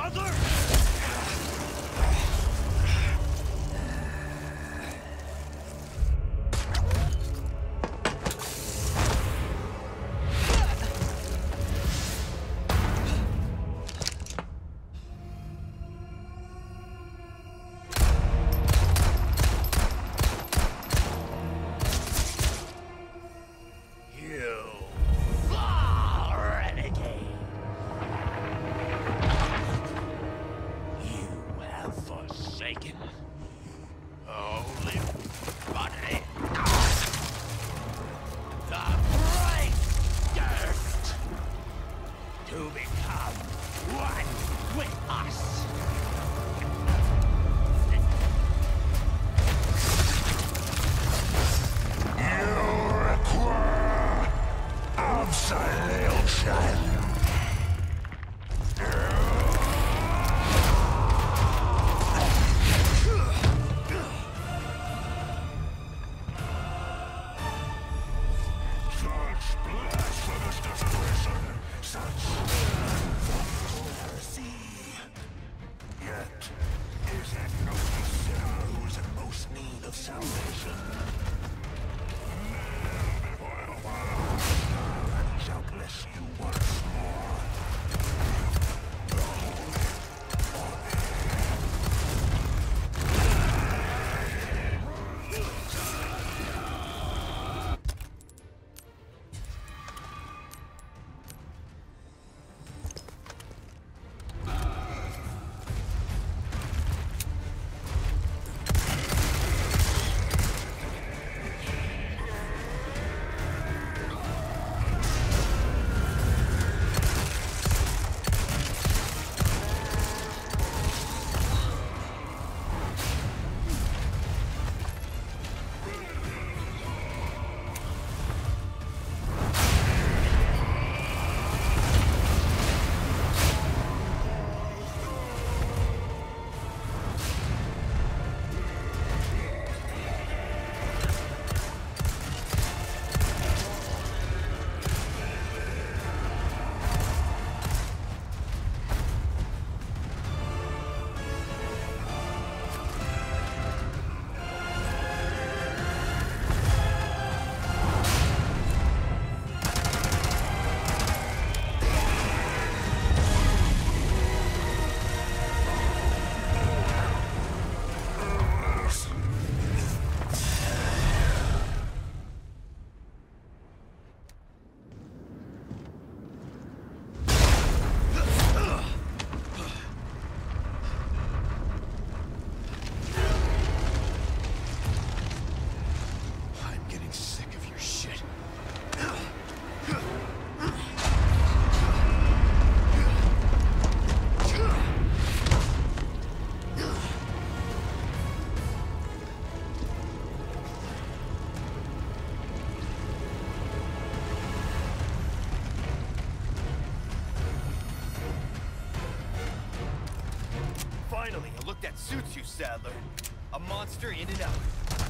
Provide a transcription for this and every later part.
That suits you, Sadler. A monster in and out.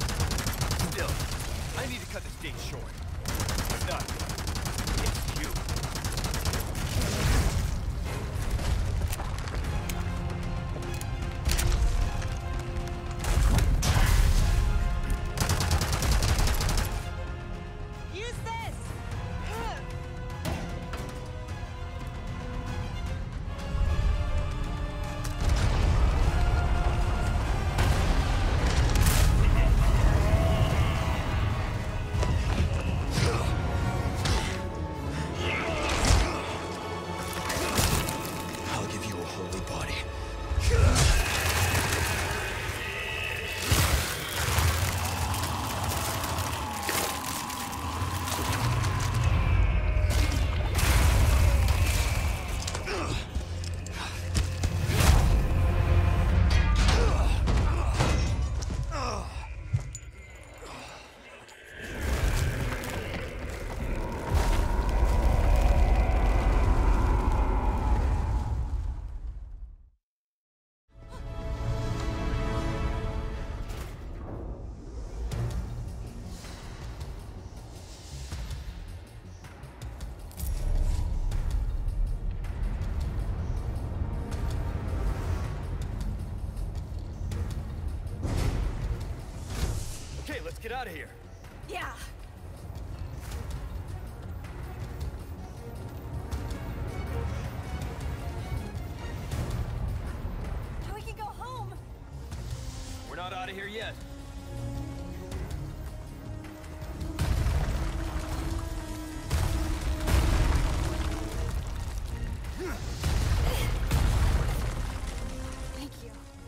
Still, I need to cut this date short. If not, it's you. get out of here. Yeah. We can go home. We're not out of here yet. Thank you.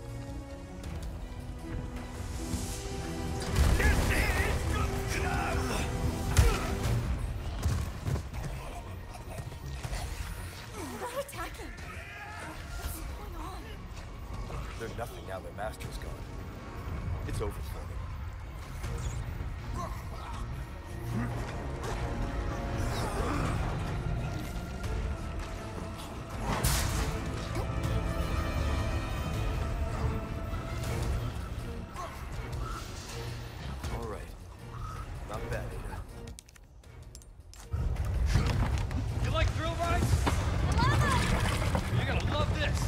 They're not attacking. What's going on? They're nothing now their master's gone. It's over for them. All right. Not bad, Ada. You like thrill rides? Love it! You're gonna love this.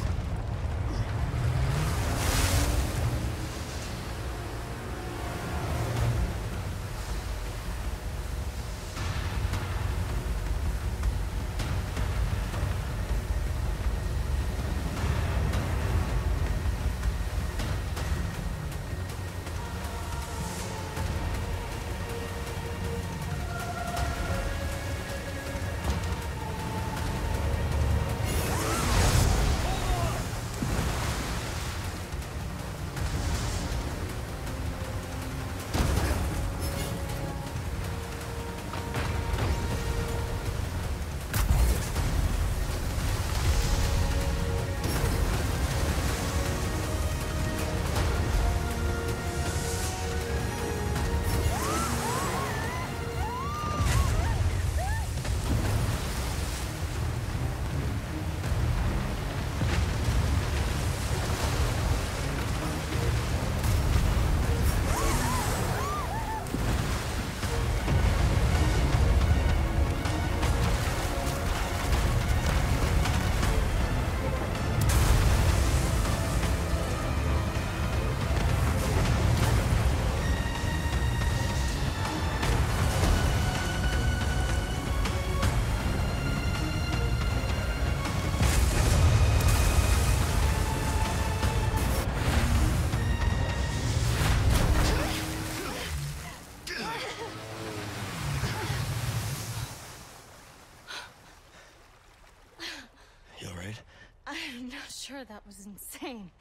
You all right? I'm not sure, that was insane.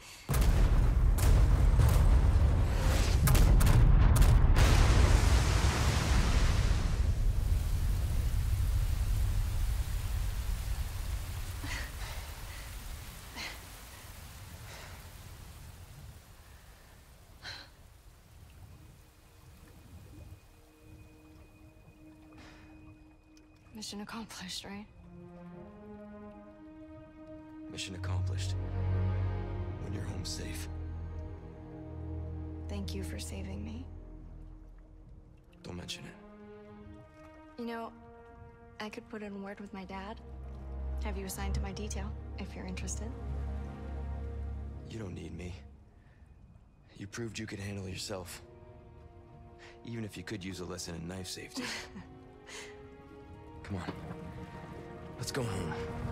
Mission accomplished, right? Mission accomplished. When you're home safe. Thank you for saving me. Don't mention it. You know, I could put in a word with my dad. Have you assigned to my detail, if you're interested. You don't need me. You proved you could handle yourself. Even if you could use a lesson in knife safety. Come on. Let's go home.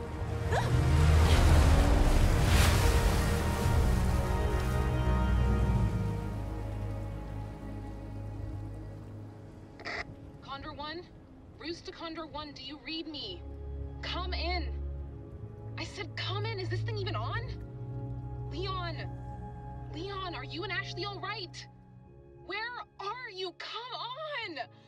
Condor 1? Roost to Condor 1, do you read me? Come in. I said come in. Is this thing even on? Leon. Leon, are you and Ashley all right? Where are you? Come on!